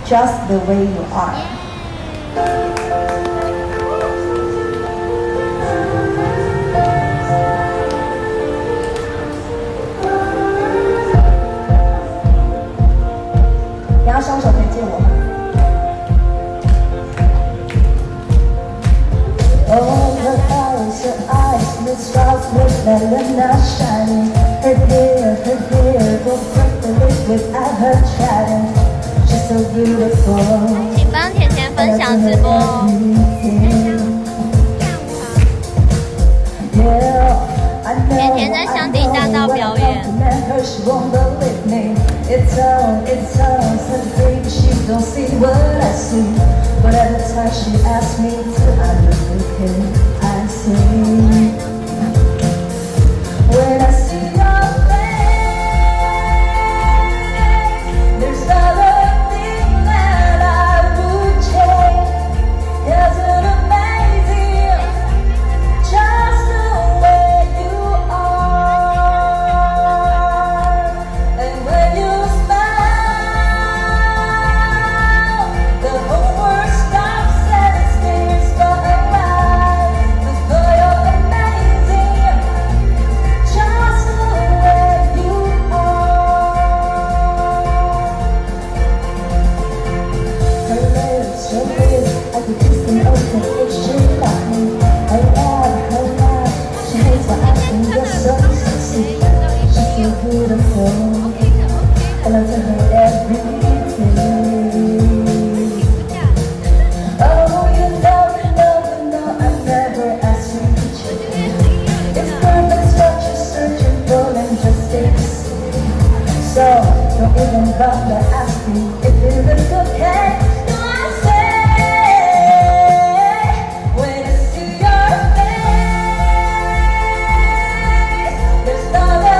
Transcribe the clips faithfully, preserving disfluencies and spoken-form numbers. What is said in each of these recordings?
just the way you are.你要双手可以借我吗？ Oh, her eyes, her eyes, Miss Strauss with Melina shining. Her hair, her hair, go perfectly without her chatting. She's so beautiful. 请帮甜甜分享直播哦。甜甜在香鼎大道表演。 It's all, it's all, such baby, she don't see what I see. But every time she asks me to, I look okay, I see. When I see your face, there's not a thing that I would change. Isn't it amazing, just the way you are. And when you beautiful, I love to her every day. Oh, you know, you know, you know, I never asked you to change. It's perfect what you're searching for and just stay the same. So, don't even bother asking if it looks okay. No, I say, when I see your face, there's not a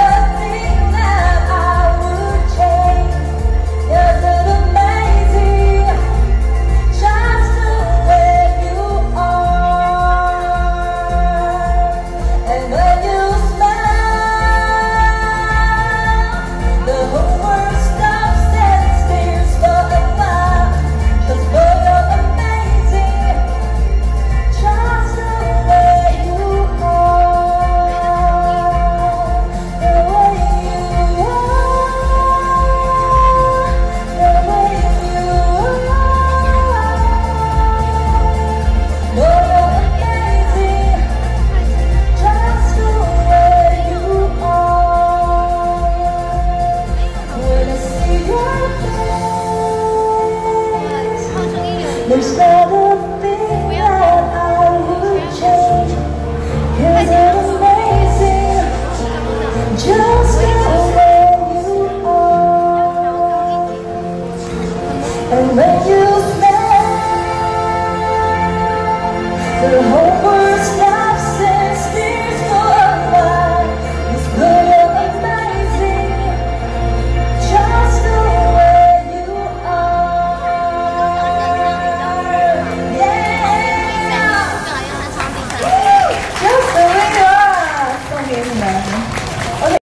there's not a thing that I would change. Isn't it amazing, just the way you are. And when you smile, the whole world stops.